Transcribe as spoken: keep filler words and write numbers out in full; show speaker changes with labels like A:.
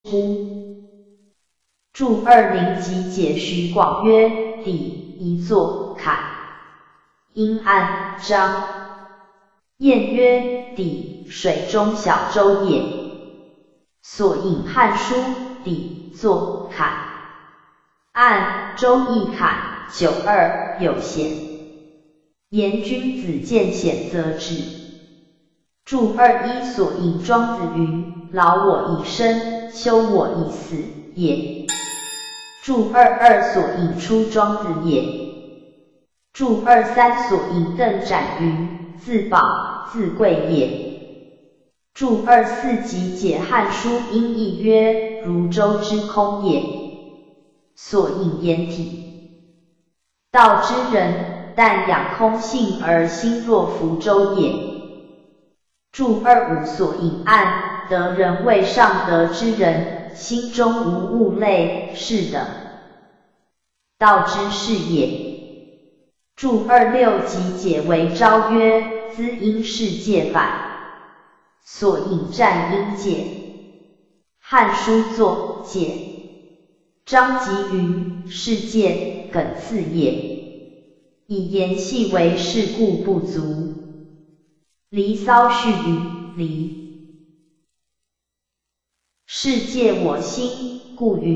A: 乎？注二零集解徐广曰：底一作楷，因按章。晏曰：底水中小舟也。所引《汉书》底作楷，按周易楷九二有贤。言君子见贤则治。注二一所引庄子云：劳我以生，休我以死也。注二二所引出庄子也。注二三所引邓展云：自保自贵也。注二四集解《汉书》音译曰：如舟之空也。所引言体。道之人，但养空性而心若浮舟也。注二五所引按，得人谓上德之人，心中无物类，是等。道之事也。注二六集解为昭曰：兹因世界反。所引战因解。汉书作解。张籍云：世界梗次也。以言细为事故不足。离骚序于离。世界我心，故云。